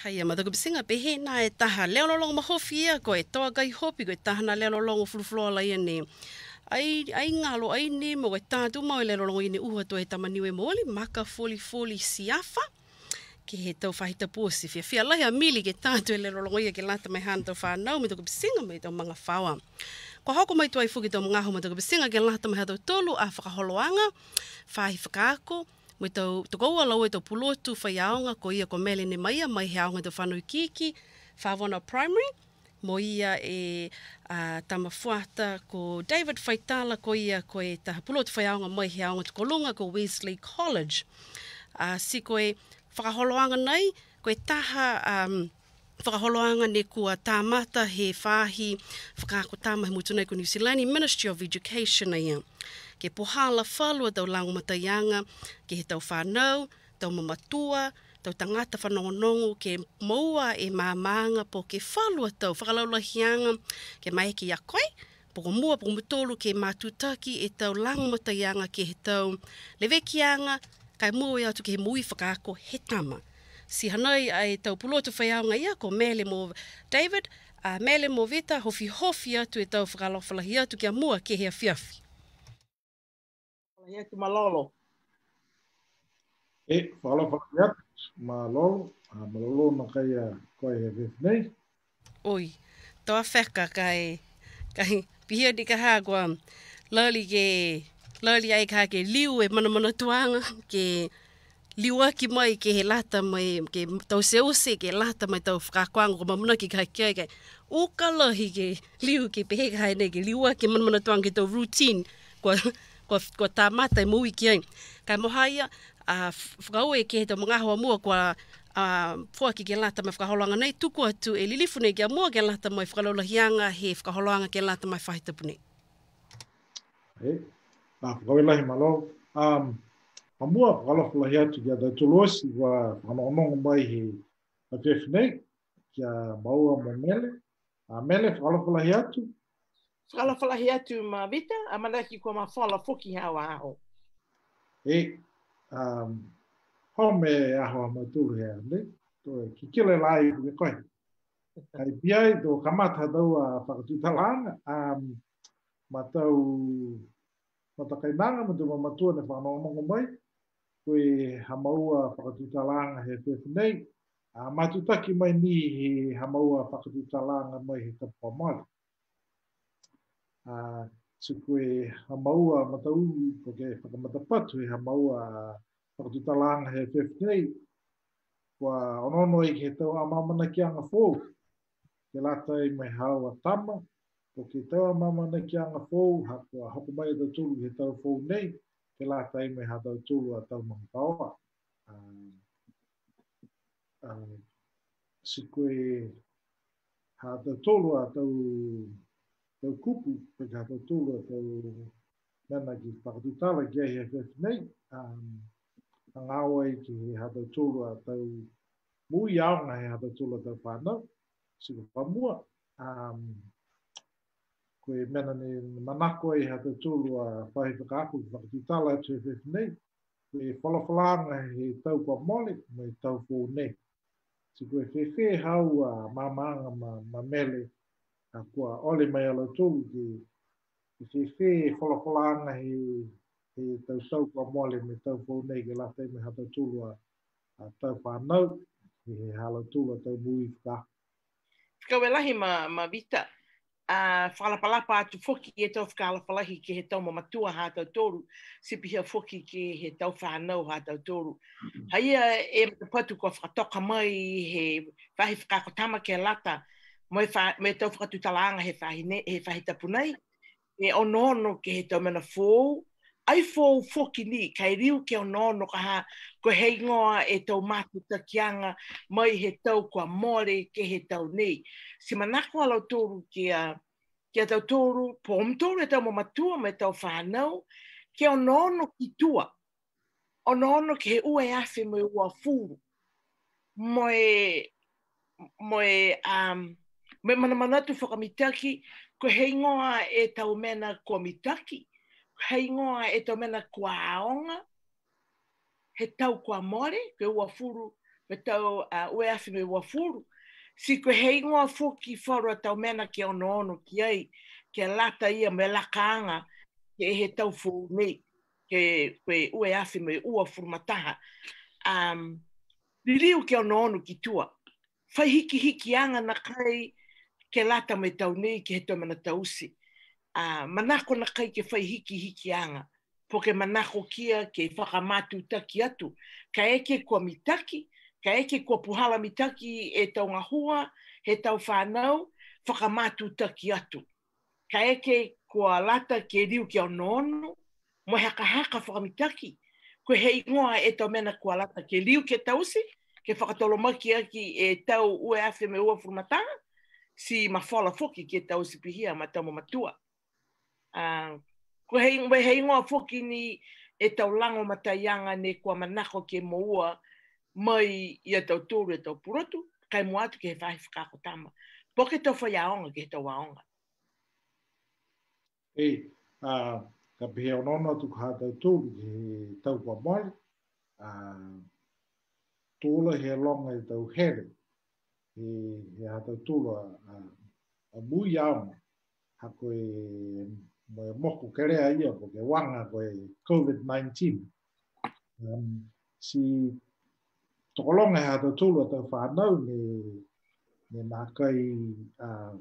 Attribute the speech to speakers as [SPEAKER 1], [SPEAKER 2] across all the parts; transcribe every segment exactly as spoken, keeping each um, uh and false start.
[SPEAKER 1] Haia mataku pisinga pehe na e taha leo lo longo mahofia ko e toa gai hopi ko e taha na leo lo longo fulufulua la ia ne ai ai ngalo ai ne mo e tātu mau e leo lo longo i ne uha to e tamaniwe moli maka foli foli siafa ke he tau whahita pōsi fia fia lahi a mili ke tātu e leo lo longo ia ke lata mai hana tau whanau me taku pisinga me tau mga whawa ko hoko mai tuai fuki tau mga ho me taku pisinga ke lata mai hatau tolu a whakaholoanga whahi whakaako mo tau tokoua lau e tau pulotu whaiaonga ko ia ko mele ne maia mai he aonga tau whanau kiki whawona primary mo ia e uh, tamafuata ko David Faitala ko ia ko e taha pulotu whaiaonga mai he aonga tukolunga ko Wesley College uh, si ko e whakaholoanga nei ko e taha um, whakaholoanga ne kua tāmata he whahi whakaako tāmahi mutu nei ko New Zealand Ministry of Education na ia ke pohala whalua tau lango mataianga, ke he tau whanau, tau mamatua, tau tangata whanongonongo, ke maua e mamanga po ke whalua tau whakalaulahianga, ke mai ki a koe, poko mua, poko mutolu, ke matutaki e tau lango mataianga, ke he tau lewekianga, kai mua e atu ke he mui whakaako he tama. Si hanai ai tau pulotu whaiaonga ia, ko mele mo David, uh, mele mo vita, hofi hofi atu e tau whakalofalahi atu ke a mua ke he a fiafi.
[SPEAKER 2] Ia ki malolo.
[SPEAKER 3] E, whala whakaiat, malolo, a malolo na kai a koe he vefnei.
[SPEAKER 1] Oi, toa wheka kai, kai pihia di ka hagua, lali ke, lali ai ka ke liu e mana mana tuanga, ke liu aki mai ke he lata mai, ke tau seuse ke lata mai tau whakakuanga ko mamuna ki kai kia kai, ukalahi ke liu ke pehe kai nei ke liu aki mana mana tuanga ke tau routine, kwa ko ko tamata e mui ki ai kai mohaia a whakau e ke he tau mga hoa mua kwa a fuaki ke lata mai whakaholanga nei tuku atu e lilifu nei kia mua ke lata mai whakalaulahianga he whakaholanga ke lata mai whahitapu nei.
[SPEAKER 3] E, a whakau e lahi malo. Um, a mua whakalawhalahi atu kia tau tuluosi wa whanongongo mai he a vefnei kia maua mo mele. A mele whakalawhalahi atu.
[SPEAKER 2] Whakalawhalahi atu ma vita, a manaki kua ma whala whoki hawa aho.
[SPEAKER 3] E, um, home aho a maturu hea, ne? To ki kile lai ke koe. Kai piai do kamata tau a whakatutalanga, um, ma tau matakainanga, ma tu mamatua ne whanongongo mai, koe hamaua whakatutalanga he whewhenei, a matutaki mai ni he hamaua whakatutalanga mai he tapamali. Uh, so koe hamaua matau ko ke whakamatapatu he hamaua whakatutalanga he whewhenei, kua onono i ke tau amamana ki anga fōu, ke lata i mai hau a tama, ko ke tau amamana ki anga fōu, ha kua hoko mai e tau tulu he tau fōu nei, ke lata i mai ha tau tulu a tau mangapaoa. Uh, uh, so koe ha tau tulu a tau tau kupu, pe ka tau tulu a tau nana ki whakatutala ki ai he whewhenei, um, ang awai ki he ha tau tulu a tau mui aonga he ha tau tulu a tau whanau, siko whamua, um, koe mena ni manako i ha tau tulu a whahi whakaapu ki whakatutala atu he whewhenei, koe whalawhalanga he tau kwa mole, me tau fō nei. Siko e whewhe hau a mamanga ma, ma mele, a kua ole mai ala tolu ki ke whewhe whalawhalanga he, he tau tau kwa mole me tau fō nei ke lata i me ha tau tulu a, a tau whanau, he hala tulu a tau mui whaka.
[SPEAKER 2] Kau e lahi ma, ma vita, a uh, whalapalapa atu whoki e tau whakalapalahi ke he tau mamatua ha tau toru, sipihia whoki ke he tau whanau ha tau toru. Haia e patu kua whakatoka mai he whahi whakakotama ke lata, mai me tau whakatutalanga he whahi he whahitapu nei, e onono ke he tau mena fōu, ai fōu whoki ni, kai riu ke onono ka ha, ko hei ngoa e tau matutakianga mai he tau kua more ke he tau nei. Si manako alau toru ki a, ki a tau toru, po omtoru e tau mamatua me tau whanau, ke onono ki tua, onono ke he ua e awhi mo ua furu, mo e, mo e, um, me mana manatu whakamitaki, ko hei ngoa e tau mena kua mitaki, hei ngoa e tau mena kua aonga, he tau kua more, ke ua furu me tau uh, ue afi me ua furu. Si koe hei ngoa foki whaura tau mena ke ono ono ki ai, ke lata ia me lakaanga, ke he tau furu nei, ke koe ue afi me ua furu mataha. Um, Liriu ke ono ono ki tua. Whai hiki hiki anga na kai ke lata me tau nei ke he tau mana tausi. Uh, manako na kai ke whai hiki hiki anga. Po ke manako kia ke whakamatu taki atu. Ka eke kua mitaki, ka eke kua puhala mitaki e tau ngahua, he tau whanau, whakamatu taki atu. Ka eke kua lata ke riu ke ono ono, mo haka haka whakamitaki. Ko hei ngoa e tau mena kua lata ke riu ke tausi, ke whakatolomaki aki e tau ue afe me ua furumatanga, si mawhala foki ke tausi pihia ma tau matua. Uh, ko hei, hei ngoa foki ni e tau lango mataianga ne kua manako ke moua mai ia tau tūru e tau purotu, kai mua atu ke he whahi whakako tama. Po ke tau whai aonga ke he tau aonga.
[SPEAKER 3] E, uh, ka pehe onono tu ka tau tūru ke he tau kua mole, uh, tūla he longa e tau here, he, he ha tau tūla a, a mui aonga, ha koe mo moko kerea ia, po ke wanga koe COVID nineteen. Um, si tokolonga ha tau tūla tau whanau ne, ne nā kai uh,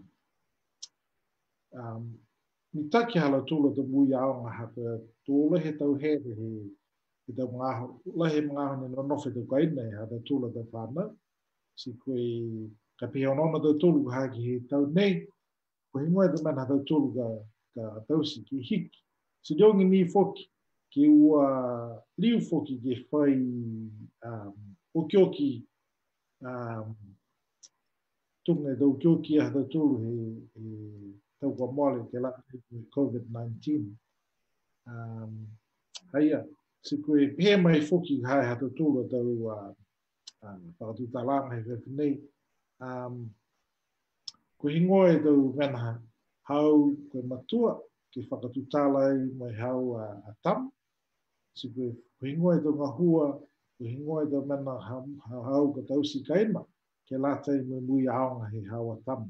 [SPEAKER 3] um, mitaki hala tūla tau mui aonga ha koe tūla he tau here he he tau mga lahe mga hone no nofe tau kaina ha tau tūla tau whanau. Si koe ka pehe onona tau tūlu ha ki he tau nei, ko hingoe tau mana tau tūlu ka, ka tausi ki hiki. Si diongi ni foki, ki ua liu foki ke whai um, oki oki um, tunga tau ki oki ha tau tūlu he, he tau kua mole ke la COVID nineteen. Um, haia, si koe pehe mai foki hai ha tau tūlu tau uh, whakatutalanga he whewhenei. Um, ko hingoe tau menaha, hau koe matua ke whakatutala i mai hau a, a tam. Si koe ko hingoe tau ngahua, ko hingoe tau mena hau, hau ka tausi kaima, ke lata i mai mui aonga he hau a tam.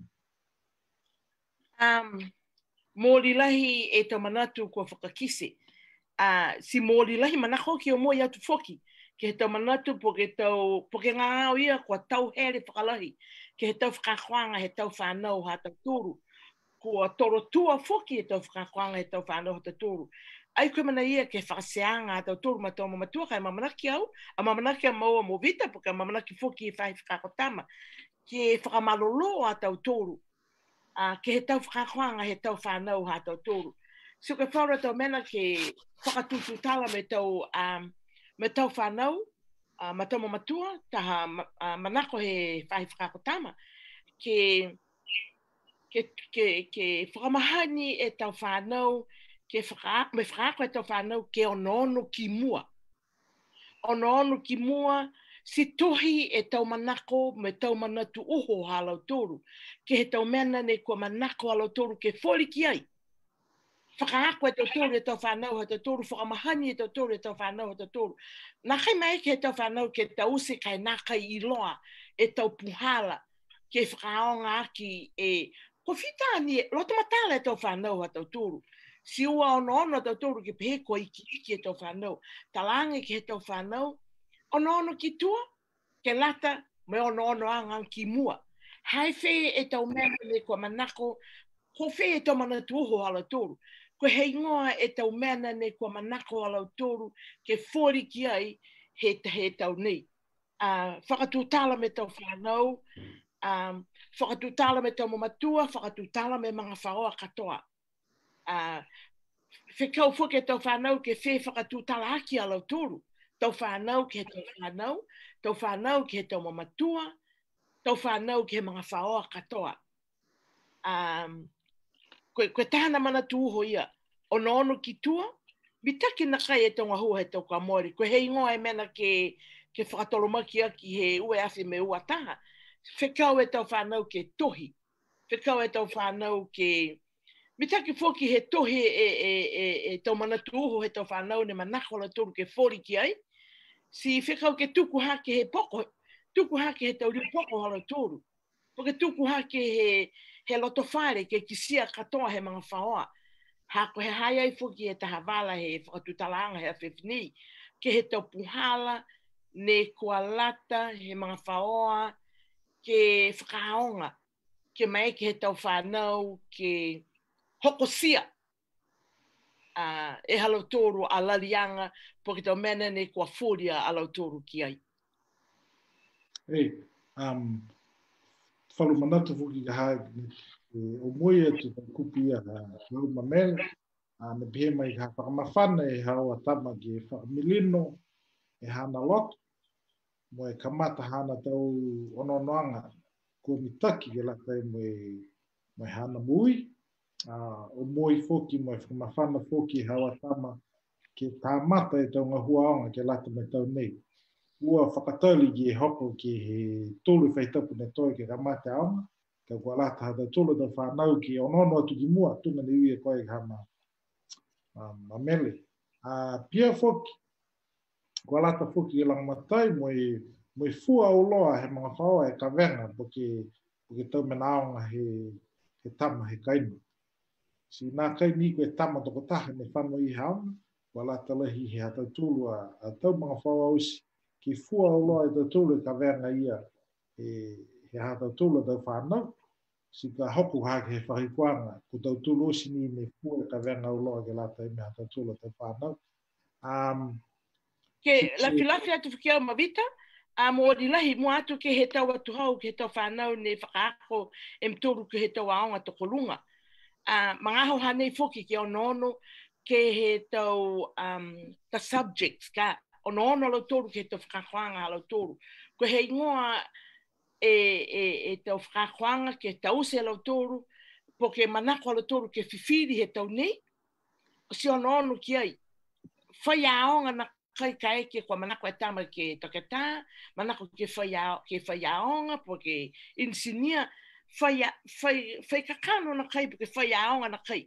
[SPEAKER 2] Um, mōri lahi e tau manatu kua whakakise. Uh, si mōri lahi manako ki o moi atu foki, ke he tau manatu po ke tau, po ke ngā au ia kua tau here whakalahi, ke he tau whakakoanga he tau whanau ha tau tūru, kua toro tua foki he tau whakakoanga he tau whanau ha tau tūru. Ai koe mana ia ke whakaseanga ha tau tūru ma tau mamatua kai mamanaki au, a mamanaki a maua mo vita, po ke mamanaki foki he whahi whakakotama, ke whakamalolo ha tau tūru, uh, ke he tau whakakoanga he tau whanau ha tau tūru. So ke whaura tau mena ke whakatutu tala me tau, um, me tau whanau, uh, ma tau mamatua, taha uh, manako he whahi whakakotama, ke, ke, ke, ke whakamahani e tau whanau, ke whaka, me whakako e tau whanau ke onono ki mua. Onono ki mua, si tohi e tau manako me tau manatu uho halau tōru, ke he tau mena ne kua manako halau tōru ke whori ki ai. Whakaako e tau tōru e tau whanau ha tau tōru, whakamahani e tau tōru e tau whanau ha tau tōru. Nā kai mai ke tau whanau ke tau use kai nā kai iloa e tau puhala ke whakaonga aki e ko whitani e loto matala e tau whanau ha tau tōru. Si ua ono ono tau tōru ke pehe ko iki iki e tau whanau. Talange ke he tau whanau, ono ono ki tua, ke lata me ono ono angang ki mua. Hai whee e tau mena le kua manako, ko whee e tau manatu uho hala tōru. Ko hei ngoa e tau mena ne kua manako alau tōru ke whori ki ai he, he tau nei. Uh, whakatūtala me tau whanau, um, whakatūtala me tau mamatua, whakatūtala me mga whaoa katoa. Uh, Whekau whuke tau whanau ke whe whakatūtala aki alau tōru. Tau whanau ke he tau whanau, tau whanau ke he tau mamatua, tau whanau ke he mga whaoa katoa. Um, Koe, koe tāna mana tūho ia, ono ono ki tua, mitaki na kai e tau ngahua he tau kamori, koe hei ngoa e mena ke, ke whakatolomaki aki he ue afi me ua taha, whekau e tau whanau ke tohi, whekau e tau whanau ke, mitaki whoki he tohi e, e, e, e tau mana tūho he tau whanau ne manako la tōru ke whori ki ai, si whekau ke tuku hake he poko, tuku hake he tau ripoko halo tōru. Porque tuku hake he, he loto whare ke kisia katoa he mga whaoa. Hako he hai ai fuki he taha wala he whakatutalanga he awhewhini. Ke he tau puhala, ne kua lata, he mga whaoa, ke whakaonga. Ke mai ke he tau whanau, ke hokosia. Uh, e halo tōru a lalianga, po ke tau mena ne kua whoria a lau tōru ki ai.
[SPEAKER 3] Ei, um, whalu manatu fuki ka hae, o moia tu ta kupia ha lau mamel, a me pehe mai ka whakamawhana e hao a tama ki whakamilino, e hana lot, mo e kamata hana tau ononoanga, ko mitaki ke laka e mo e hana mui, uh, o moi foki mo e whakamawhana foki hao a tama ke tāmata e tau ngahua aonga ke lata me tau nei. Ua whakatauli ki e hoko ki he tolu whaitapu ne toi ke kamate aonga, ka kua lata hata tolu da whanau ki onono atu ki mua, tunga ni ui e koe ka ma, ma mele. Uh, pia foki, kua lata foki e lang matai, mo e, mo e fua o loa he mga whaoa e ka venga, poke, poke tau mena aonga he, he tama, he kainu. Si nā kaini ko e tama toko taha ne whanau i haonga, kua lata lahi he hata tolu a, a tau mga whaoa usi, ki fua o loa e tau tolu ka venga ia e, he hata tolu tau whanau, si ka hoku hake he whahikuanga, ko tau tolu osi ni me fua ka venga o loa ke lata i me hata tolu tau whanau. Um,
[SPEAKER 2] ke la filafi atu whikia o mawita, a mo di lahi mo atu ke he tau atu hau, ke he tau whanau ne whakaako e mtoru ke he tau aonga toko lunga. Uh, mga hau hanei foki ke o nono ke he tau um, the subjects ka, o nono lau toru ke he tau whakakoanga lau toru. Ko he ingoa e, e, e tau whakakoanga ke tau se lau toru, po ke manako lau toru ke whiwhiri he tau nei, o si o nono ki ai. Whai aonga na kai kai ke kua manako e tama ke toketa, manako ke whai ke whai aonga, po ke insinia, whai, whai, whai kakano na kai, po ke whai aonga na kai,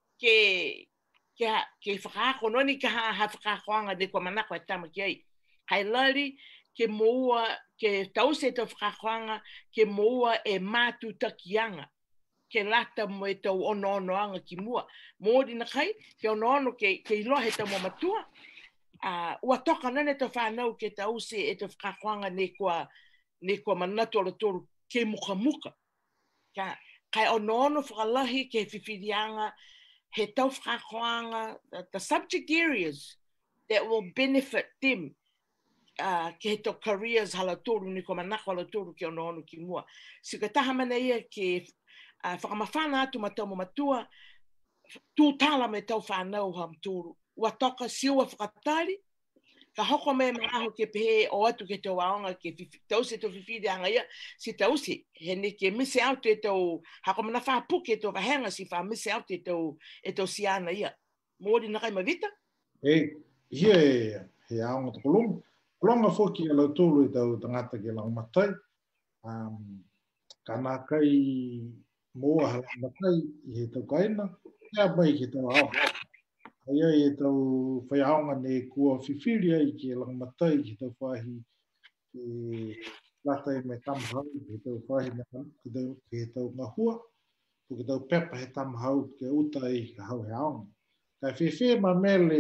[SPEAKER 2] ke ke ke whakaako, noni ka ha ha whakakoanga de kua manako e tama ki ai. Hai lari, ke moua, ke tause tau whakakoanga, ke moua e mātu takianga, ke lata mo e tau ono onoanga ki mua. Mōri na kai, ke ono ono ke, ke iloa he tau mamatua. Uh, ua toka nane tau whanau ke tause e tau whakakoanga ne kua, ne kua manatu ala toru ke muka muka. Ka, kai ono ono whakalahi ke whiwhirianga, he tau whakakoanga, the, the subject areas that will benefit them, uh, ke he tau careers hala toru, ni ko manako hala toru ke ono ono ki mua. Si ka taha mana ia ke uh, whakamawhana atu ma tau mamatua, tū tala me tau whanau ham toru. Ua toka siua whakatari, ka hoko me maaho ke pehe o atu ke tau aonga ke tause tau whiwhiri anga ia, si tause, he ne ke mise au te tau, hako mana whapuke e tau wahenga si wha mise au te tau, e tau siana ia. Mōri na kai mawita?
[SPEAKER 3] Ei, hia e, he aonga toko longa. Longa foki e lau tōlu e tau tangata ke lau matai. Um, ka nā kai moa hala matai i he tau kaina, hea mai ke tau aonga. Ia e tau whaiaonga ne kua whiwhiria i ke lang matai ki tau whahi e lata e me tamahau ki tau whahi ki tau, ki tau ngahua, po ki tau pepa he tamahau ke uta i ka hau he aonga. Kai whewhe ma mele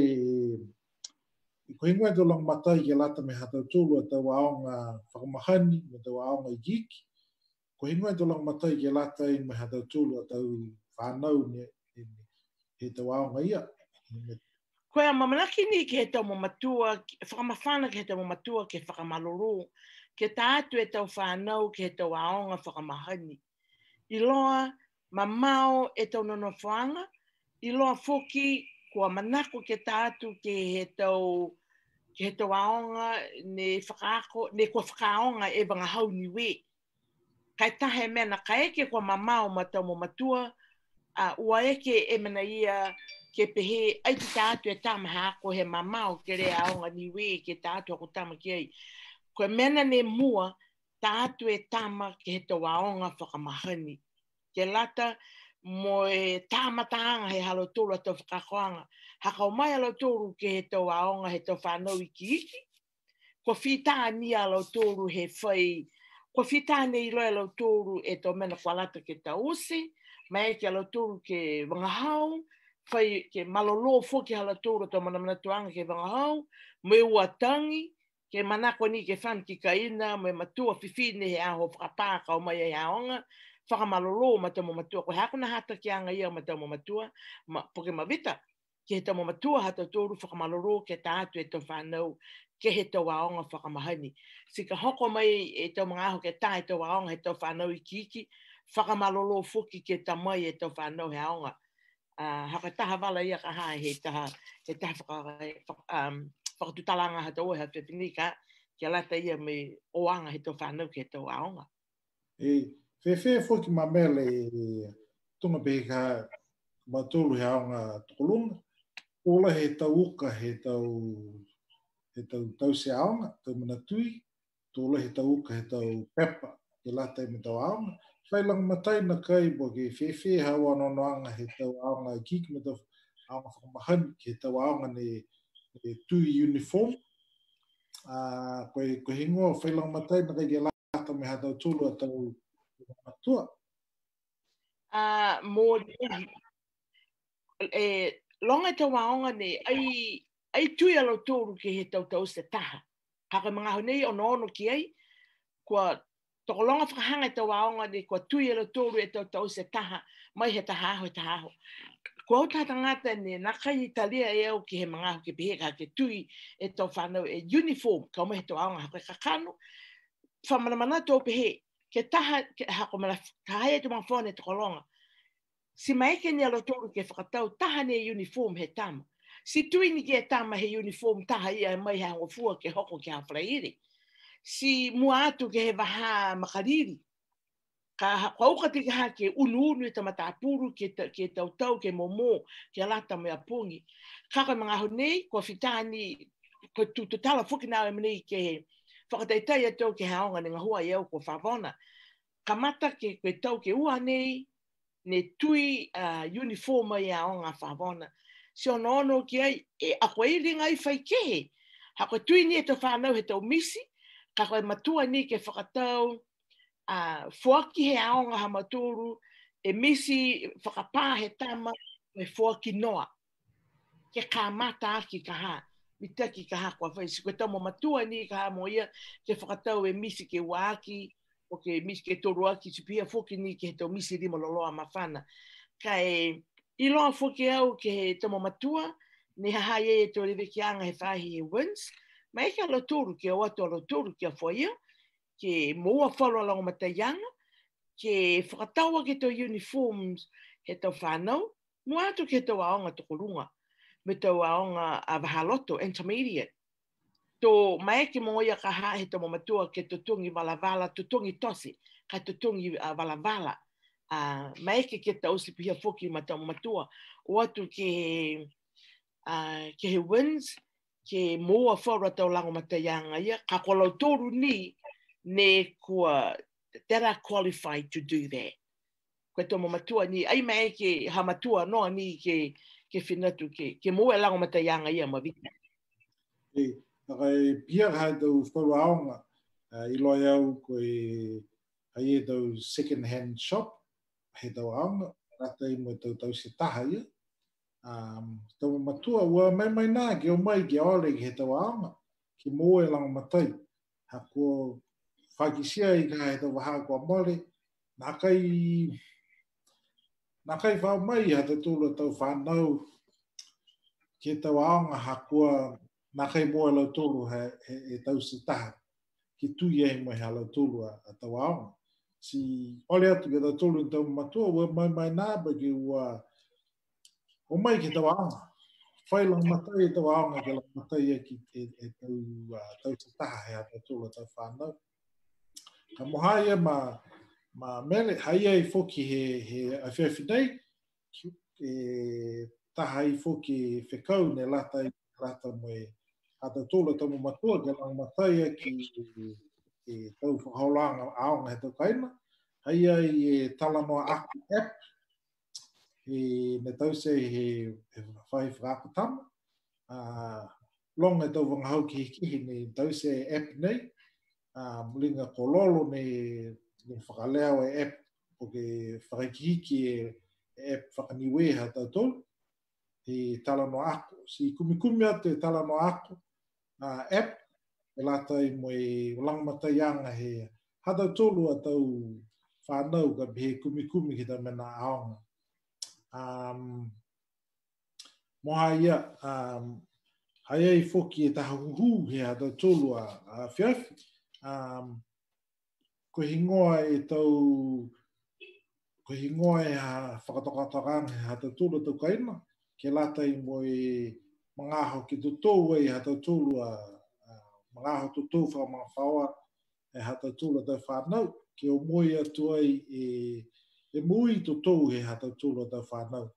[SPEAKER 3] i ko hingua e tau lang matai ke lata me hatau tūlu a tau aonga whakamahani me tau aonga i giki. Ko hingua e tau lang matai ke lata i me hatau tūlu a tau whanau ne he tau aonga ia.
[SPEAKER 2] Koe a mamanaki ni ke he tau mamatua, whakamawhana ke he tau mamatua ke whakamaloro, ke tātu e tau whanau ke he tau aonga whakamahani. I loa, mamao e tau nono whanga, i loa foki kua manako ke tātu ke he tau, ke he tau aonga ne whakaako, ne kua whakaonga e wanga hau niwe. Kai tahe mena, kai eke kua mamao ma tau mamatua, uh, ua eke e mena ia ke pehe, ai te tātu e tamaha ko he mamao ke rea aonga niwe ke tātu ako tama ki ai. Koe mena ne mua, tātu e tama ke he tau aonga whakamahani. Ke lata mo e tāmataanga he halo tōru a tau whakakoanga. Hakau mai halo tōru ke he tau aonga he tau whanau i ki iki. ko fita ni alo tōru he whai, ko fita nei loa alo tōru e tō mena kualata ke tausi, mai ke alo tōru ke wangahau, whai ke malolo fo ke alo tōru tō mana mana tuanga ke wangahau, me ua tangi, ke manako ni ke whan ki kaina, me matua whiwhine he aho whakapāka o mai e aonga, whakamalolo ma tamo matua, ko hakuna hata ki anga ia ma tamo matua, ma, poke mawita, ke he tamo matua hata tōru whakamalolo ke tātu e tō whanau, ke he tō waonga whakamahani. Si ka hoko mai e tō mga aho ke tā e tō waonga he tō whanau i kiki, whakamalolo fuki ke tamai e tō whanau he aonga. Uh, haka taha wala ia ka hae he taha, he taha whaka, um, whakatutalanga hata oe ha whiwhinika, kia lata ia me oanga he tō whanau ke tō aonga.
[SPEAKER 3] E, whewhe whoki ma mele e tunga pehe ka matolu he aonga tokolunga, ola he tau uka he tau he tau tau se aonga, tau manatui, tola he tau uka he tau pepa, ke lata i me tau aonga, whailang matai na kai bo ke whewhe hawa nonoanga he tau aonga kiki me tau aonga whakamahani, ke tau aonga ne e tui uniform. Uh, koe, koe hingoa whailang matai na kai ke lata me hatau tūlu a tau matua.
[SPEAKER 2] Uh, mō e longa tau waonga ne ai, ai tui alo tōru ke he tau tau se taha. Haka mga honei o nono ki ai, kua tokolonga whakahanga tau waonga ne kua tui alo tōru e tau tau se taha, mai he taha aho, he taha aho. Kua o tata ngata ne nakai italia e au ki he mga aho ke peheka ke tui e tau whanau e uniform, ka oma he tau waonga haka kakano, whamanamana tō pehe, ke taha, ke hako mana, ka hae tu mga whone tokolonga. Si maike ni alo tōru ke whakatau, taha ne uniform he tama. Si tui ni ke tama he uniform taha ia mai he hangofua ke hoko ke hawharairi. Si mua atu ke he waha makariri. Ka hauka te kaha ke unu unu e tamata apuru, ke, ke tau tau, ke momo, ke alata me apungi. Kaka mga honei, kua whitani, ko tutala whuki nao e mnei ke he whakataitai atau ke haonga ni ngahua i au ko whawona. Ka mata ke koe tau ke ua nei, ne tui uh, uniform i aonga whawona. Si o nono ki ai, e a koe i ringa i whai kehe. Ha koe tui ni e tau whanau he tau misi, ka koe matua ni ke whakatau, uh, fuaki he aonga ha maturu, e misi whakapā he tama, e fuaki noa. Ke ka mata aki ka ha, mi taki ka ha kua whai. Si koe tau mo matua ni ka ha mo ia, ke whakatau e misi ke waki, o ke misi ke toru aki, si pia fuaki ni ke he tau misi rima loloa mawhana. Ka e, I loa whuki au ke he tamo matua, ne haha e e tō rewe ki anga he whahi he wins, ma eke alo tōru ke o atu alo tōru ki a whaia, ke moa whalo alonga mataianga, ke whakataua ke tō uniforms he tau whanau, mua atu ke tō aonga tokorunga, me tō aonga a wahaloto, intermediate. Tō maeke mo ia ka ha he tamo matua ke tutungi walavala, tutungi tosi, ka tutungi uh, walavala. Uh, maeke ke tau si pia whuki ma tau matua, o atu ke, uh, ke he wins, ke moa whaura tau lango mataianga ia, ka kolau tōru ni, ne kua, that are qualified to do that. Koe tau matua ni, ai maeke ha matua noa ni ke, ke whinatu, ke, ke moa lango mataianga ia ma vita.
[SPEAKER 3] E, kai pia hai tau whaura aonga, uh, i loa au koe, hai e tau second hand shop, he tau aonga, rata i mo tau tau se taha ia. Um, tau matua, ua mai mai nā, ke o mai ke ole ki he tau aonga, ki moe langa matai. Ha kua whakisia i ka he tau waha kua mole, nā kai, nā kai whao mai ha te tūla tau whanau, ki he tau aonga ha kua, nā kai moe lau tūlu he, he, he tau se taha, ki tui e mo he lau tūlu a, a tau aonga. Si ole atu ke tau tōlu i tau matua, ua mai mai nā, bagi ua o mai ke tau aonga. Whailang matai e tau aonga ke lang matai e ki e, e tau, uh, tau te taha he a tau tōlu tau whanau. Ka mohai e ma, ma mele, hai ai whoki he, he a whiawhi nei, e taha i whoki whekau ne lata i lata mo e a tau tōlu tau matua ke lang matai e ki e tau whakaolanga aonga he tau kaina. Hai ai e talanoa aku app, e me tau se he, he whai whakapatama. Uh, longa tau wangahau ki hiki ni tau se app nei. Um, linga kololo ni, ni whakaleo e app o ke whakakihiki e app whakaniwe ha tau tolu. E tala no ako. Si kumi kumi atu e tala no ako uh, app e lata i mo e langmatai anga he hata tolu a tau whanau ka he kumi kumi ki ta mena aonga. Um, moha ia, um, hai ai foki e taha huhu he hata tolu a, a whiawhi. Um, ko hingoa e tau ko hingoa e ha whakatokatokanga he hata tolu tau kaina ke lata i mo e mangaho ki tutou e hata tolu a, a mangaho tutou wha mga whaua e hata tolu tau whanau ke o moi atu ai e, e mui tutou he hata tolu tau whanau.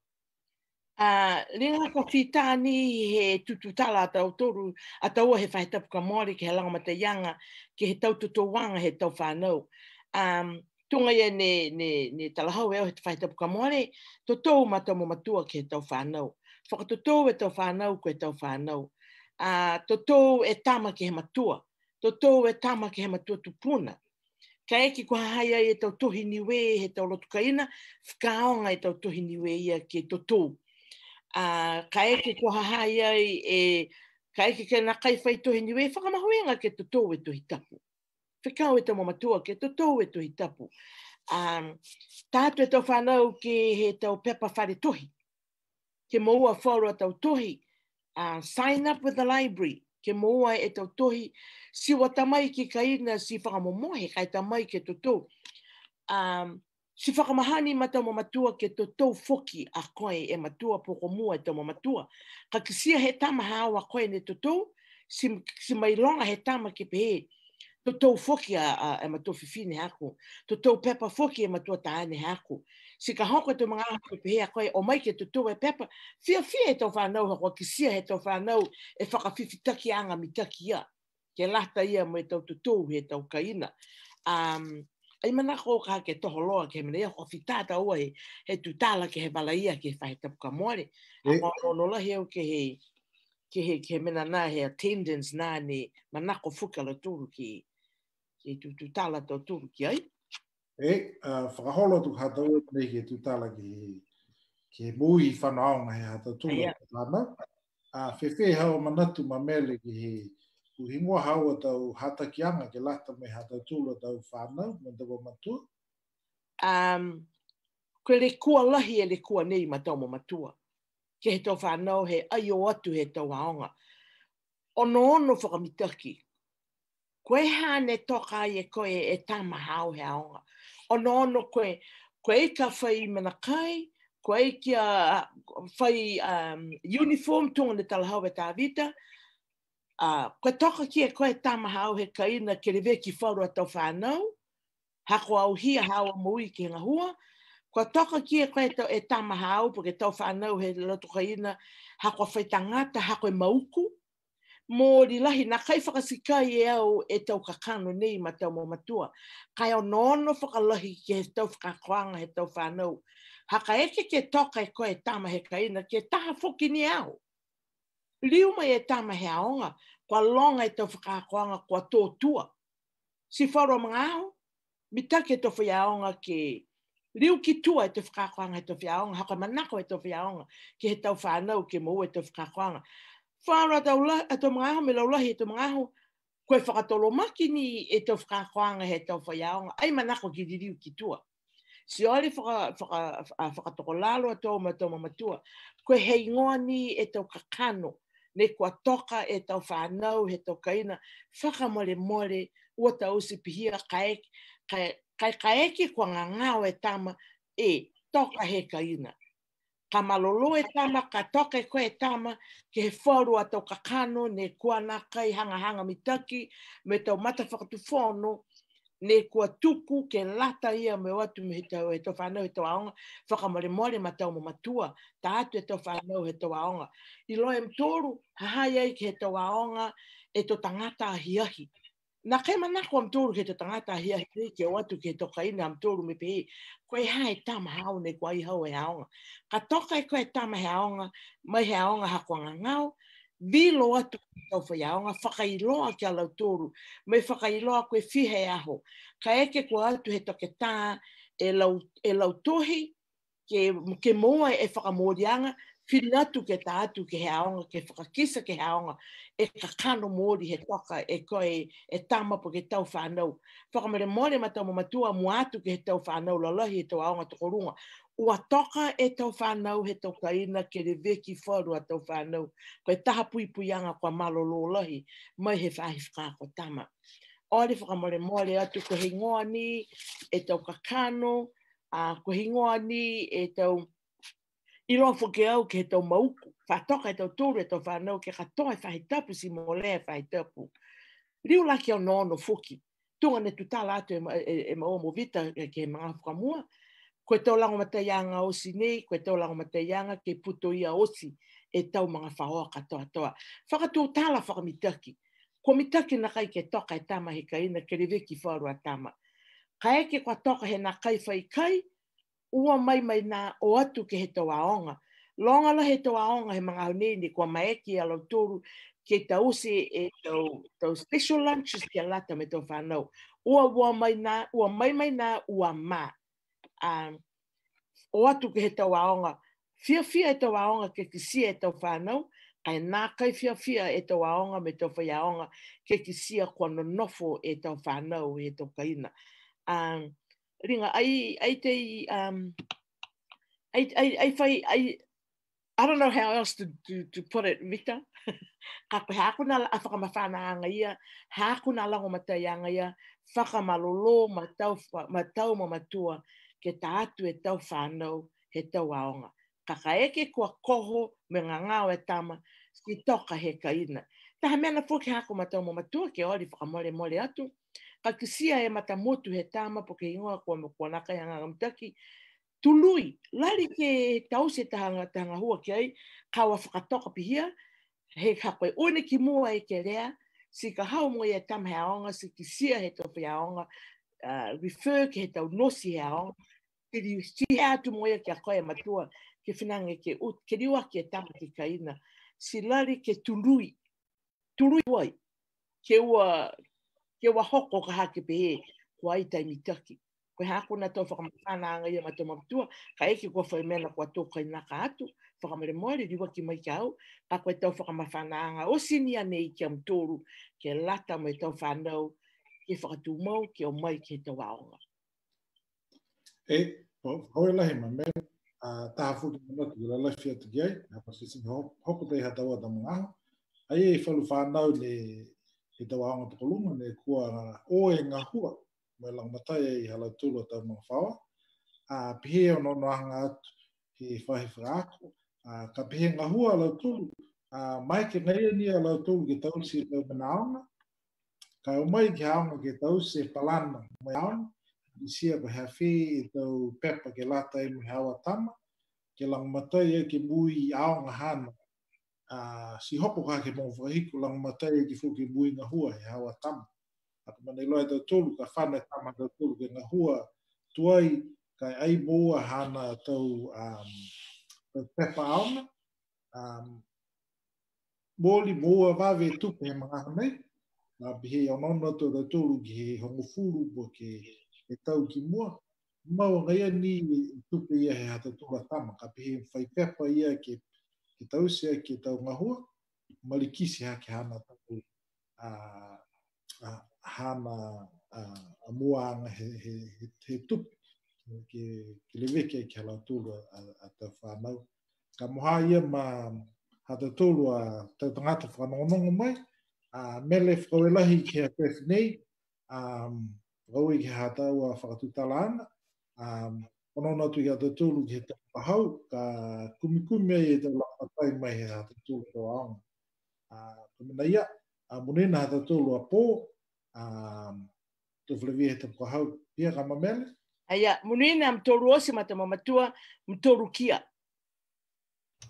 [SPEAKER 2] Uh, Ringa ko whitani he tututala tau toru a tau he whaitapu ka mori ke he langama te yanga ke he tau tutouanga he tau whanau. Um, tunga ia ne, ne, ne talahau eo he whaitapu ka mori, tutou mata mo matua ke he tau whanau. Whakatutou e tau whanau ko he tau whanau. Uh, tutou e tama ke he matua. Tutou e tama ke he matua tupuna. Ka eki ko hahai e tau tohi niwe he tau lotukaina, whakaonga e tau tohi niwe ia ke tutou. Uh, ka eke ko hahai ai e ka eke ke na kai whai tohi niwe whakamahuenga ke tutou e tohi tapu. Whikau e tau mamatua ke tutou e tohi tapu. Um, tātu e tau whanau ke he tau pepa whare tohi. Ke moua whaura tau tohi. Uh, sign up with the library. Ke moua e tau tohi. Siwa tamai ki kaina si whakamomohe kai tamai ke tutou. Um, Si whakamahani ma tau mamatua ke tutou foki a koe e matua poko mua e tau mamatua. Ka kisia he tama hawa koe ne tutou, si, si mai longa he tama ke pehe. Tutou foki a, a, a matua whiwhine haku. Tutou pepa foki e matua taane haku. Si ka hoko te mga haku pehe a koe o mai ke tutou e pepa, fia fia e tau whanau hako, kisia he tau whanau e whakawhiwhitaki anga mitaki ia. Ke lata ia mo e tau tutou he tau kaina. Um, Ai mana ko ka ke toho loa ke mene o fitata o he he tutala ke he balaia ke fai tapu ka more. A o no la he ke he ke he ke mena na he attendance na ni mana ko fuka la turu ki ke tu tutala to turu ki ai.
[SPEAKER 3] E uh, whakaholo tu hata o nei ke tutala ki ke mui whanaonga he hata tulu tana. A whewhe hao manatu ma mele ki he ku hingoa haua tau hata kianga ke lata me hata tula tau whanau, me tawa matua?
[SPEAKER 2] Um, koe le kua lahi e le kua nei ma tau matua. Ke he tau whanau he ai o atu he tau aonga. Ono ono whakamitaki. Koe hane toka ai e koe e tama hao he aonga. Ono ono koe, koe ka whai mana kai, koe kia whai um, uniform tunga ne talahau e tāwita, Uh, koe toka ki e koe tamahau he kaina ke rewe ki whauru a tau whanau, hako au hia hawa mui ki ngā hua, koe toka ki e koe tau e tamahau, porque tau whanau he loto kaina, hako whai tangata, hako e mauku, mō ri lahi, nā kai whakasikai e au e tau kakano nei ma tau mamatua, kai o nono whakalahi ki he tau whakakoanga he tau whanau, haka eke ke toka e koe tama he kaina, ke taha whoki ni au. Liu mai e tama he aonga, kua longa e tau whakakoanga kua tōtua. Si whaura mga aho, mitake e tau whi aonga ke liu ki tua e tau whakakoanga e tau whi aonga, haka manako e tau whi aonga, ke he tau whanau ke mau e tau whakakoanga. Whaura tau mga aho, me laulahi e tau mga aho, koe whakatolo maki ni e tau whakakoanga he tau whi aonga, ai manako ki liu ki tua. Si ori whakatoko lalo a tau ma tau mamatua, koe hei ngoa ni e tau kakano, ne kua toka e tau whanau he tau kaina, whakamore more, ua tau si pihia kai, kai, kai kaeke kua ngā ngāo e tama e toka he kaina. Ka malolo e tama, ka toka e koe e tama, ke he whauru a tau kakano, ne kua nā kai hanga hanga mitaki, me tau mata whakatufono, ne kua tuku ke lata ia me watu me he tau he tau whanau he tau aonga, whakamore more ma tau mamatua, ta atu he tau whanau he tau aonga. I loe mtoru, hahai ai ke he tau aonga e to tangata ahiahi. Nā kai manako mtoru ke to tangata ahiahi, ke watu ke to kaina mtoru me pehe, koe hae tama hao ne kua i hau he aonga. Ka toka e koe tama he aonga, mai he aonga hakua ngangau, vilo atu tau whaiaonga, whakailoa ki a lau tōru, me whakailoa koe whihe aho. Ka eke kua atu he toke tā e lau, e lau tohi, ke, ke moa e whakamōrianga, whina atu ke tā atu ke he aonga, ke whakakisa ke he aonga, e ka kano mōri he toka, e koe e tamapo ke tau whanau. Whakamare mōre ma tau mamatua mua atu ke he tau whanau, lalahi e tau aonga tokorunga. Ua toka e tau whanau he tau kaina ke re veki wharu a tau whanau. Koe taha pui pui anga kua malolo lahi, mai he whahi whakako tama. Ore whakamare mōre atu ko he ngoa ni e tau kakano, a ko he ngoa ni e tau I roa whuke au ke he tau mauku. Whatoka e tau tūru e tau whanau ke katoa e whahi tapu si mo lea whahi tapu. Riu laki au nono whuki. Tunga ne tutala atu e, e, e mao mo vita ke he mga whakamua. Koe tau lango mataianga osi nei, koe tau lango mataianga ke puto ia osi e tau mga whaoa katoa toa. Whakatū tala whakamitaki. Ko mitaki na kai ke toka e tama he kaina ke reveki wharu a tama. Ka eke kua toka he na kai whai kai, ua mai mai nā o atu ke he tau aonga. Longa la he tau aonga he mga hauneni kua maeki a lau tōru ke tau se e tau, tau special lunches ke lata me tau whanau. Ua ua mai nā, ua mai mai nā ua mā. Um, o atu ke he tau aonga. Fia fia e tau aonga ke kisia e tau whanau, ai nā kai fia fia e tau aonga me tau whai aonga ke kisia kua nonofo e tau whanau e tau kaina. Um, ringa ai ai te um ai ai ai fai ai I don't know how else to to to put it, Vita. Ka pe hakuna a whakamawhana anga ia, hakuna lango matai anga ia, whakamalolo matau matau mamatua ke ta atu e tau whanau he tau aonga. Ka ka eke kua koho me ngā ngāo e tama si toka he kaina. Taha mena fuki hako matau mamatua ke ori whakamole mole atu. Ka kisia e matamotu he tama po ke ingoa kua mo kua naka i anga ngamtaki. Tului, lari ke tause tahanga tahanga hua ki ai, kaua whakatoka pihia, he kakoe one ki mua e ke rea, si ka hau mo e tam he aonga, si kisia he topi aonga, uh, refer ke he tau nosi he aonga, ke ri si he atu mo e ke a koe matua, ke whinange ke ut, ke riwa ke tama ki kaina, si lari ke tului, tului wai, ke ua, ke ua hoko ka hake pehe, kua i taimitaki. Koe hako na tau whakamawhana anga ia matua matua, ka eke kua whai mena kua tōkai naka atu, whakamare moere, riwa ki mai kia au, ka koe tau whakamawhana anga o sinia nei ki am tōru, ke lata mai tau whanau, ke whakatū mau, ke o mai ke tau aonga.
[SPEAKER 3] E, hoi lahi ma me, taha fuki manatu i la laifi atu ki ai, hapa sisi hoko tei hataua ta mga aho, ai e whalu whanau le ke tau aonga tokolunga, le kua oe ngā hua, mai lang matai e hala tūlo tau mga whawa. Uh, pihe o nono anga atu he whahi whaako. Uh, ka pihe ngā hua lau tūlu. Uh, mai ke ngai ni a lau tūlu ke tau si tau mana aonga. Ka o mai ke aonga ke tau se palana mai aonga. I sia pa hea whi e tau pepa ke lata e muhe awa tama. Ke lang matai e ke mui aonga hana. Uh, si hopo ka ke mō whahiku lang matai e ke fuki mui ngā hua he awa tama. Ako mana iloa e tau tōlu, ka whana tama tau tōlu ke ngā hua tuai, kai ai moa hana tau, um, tau pepa aona. Um, Mōli moa wawe tupe he mga hanei, nā pihe au nono tau tau tōlu ki he hongofuru po ke he tau ki mua. Mau ngai ni tupe ia he hata tōla tama, ka pihe whai pepa ia ke, ke tau sea ke tau ngā hua, malikisi ha ke hana tau uh, uh, hana uh, a muanga he, he, he, he tupi ke, ke leweke ke hala tūlu a, a tau whanau. Ka moha ia ma hata tūlu a tau tangata whanongonongo mai, a mele whakawelahi ke a pefi nei, um, raui ke hata ua whakatutala ana, um, Ponono atu i hata tūlu ke he tau pahau, ka kumikumi e tau lapatai mai he hata tūlu tau aonga. Uh, Kumina ia, a munena hata tūlu a pō, Um, tu whlewi he te pahau pia ka mamele?
[SPEAKER 2] Aia, munina mtoru osi mata mamatua, mtoru kia.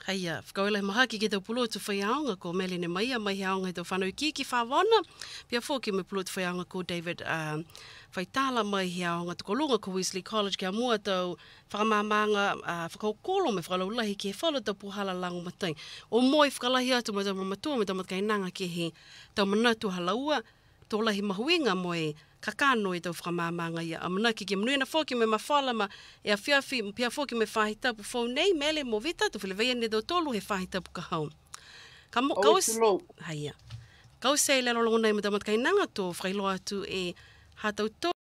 [SPEAKER 1] Haia, whakauela he mahaki ki tau pulotu whaiaonga ko Melanie Maia mai haonga he tau whanau ki ki whawana. Pia fōki me pulotu whaiaonga ko David uh, Whaitala mai haonga tuko lunga ko Wesley College kia mua tau whakamamanga uh, whakaukolo me whakalaulahi ki he whala tau puhala langu matai. O moi whakalahi atu ma tau mamatua me tau matkainanga ki he tau manatu halaua tō lahi mahuinga moe kakano e tau whakamamanga ia. A manaki ki mnuina fōki me mawhala ma e a whiawhi pia fōki me whahitapu fōu nei mele mo vita tu whileweia ne tau tolu he whahitapu ka hau. Ka mo, kaus, haia. Kau sei lero longo nei me tau matkainanga tō whailoa atu e hātau tō